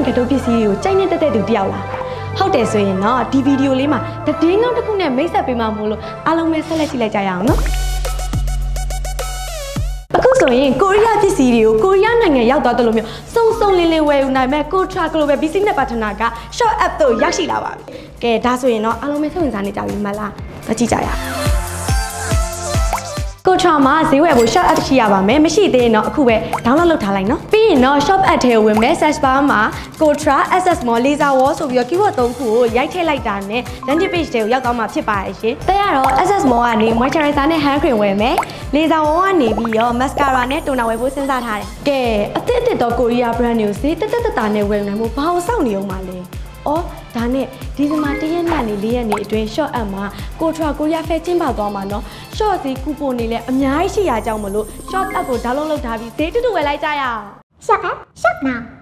တတိုးပစ္စည်းတွေကိုကြိုက်နေတဲ့သူတယောက်လားဟုတ်တယ်ဆိုရင်တော့ဒီဗီဒီယိုလေးမှာတည်င်းကောင်းတစ်ခုနဲ့မိတ်ဆက်ပေးမှမို့လို့အားလုံးပဲဆက်လက်ကြည့်လိုက်ကြရအောင်နော်အခုဆိုရင်ကိုရီးယားပစ္စည်းတွေကိုကိုရီးယားနိုင်ငံရောက်သွားတယ်လို့မျိုးစုံလင်းဝယ်ယူနိုင်မဲ့ကို Tra Global Business Partner က Shop App တို့ရောက်ရှိလာပါပြီကဲဒါဆိုရင်တော့အားလုံးပဲစိတ်ဝင်စားနေကြပြီမလားမကြည့်ကြရအောင်ကို Tra မှာဈေးဝယ်ဖို့ Shop App ရှိရပါမယ်မရှိသေးရင်တော့အခုပဲ download လုပ်ထားလိုက်နော်ပြီးရင်တော့ Shop App ထဲကိုဝင်မဲ့ search bar မှာကို Tra SS Mall Laser Wall ဆိုပြီးတော့ keyword 3ခုကိုရိုက်ထည့်လိုက်တာနဲ့ landing page တွေကိုရောက်သွားမှာဖြစ်ပါရဲ့ရှင်တဲ့ကတော့ SS Mall ကနေ moisturizer နဲ့ hand cream ဝယ်မယ်Laser Wall ကနေပြီးတော့ mascara နဲ့ toner ဝယ်ဖို့စဉ်းစားထားတယ်ကဲအသစ်တော့ကိုရီးယား brand တွေကိုဈေးတက်တာနဲ့ဝယ်နိုင်ဖို့ဘာလို့စောင့်နေအောင်မလဲအော်ဒါနဲ့ဒီဇင်ဘာ1ရက်နေ့ကနေ4ရက်နေ့အတွင်း short app မှာကိုထရာကိုရီးယားဖဲကျင်းပသွားမှာနော် short ဈေးကူပွန်တွေလည်းအများကြီးရှိရကြောင်းမလို့ short app ကို download လုပ်ထားပြီးဈေးတူတူဝယ်လိုက်ကြရအောင် short app shop now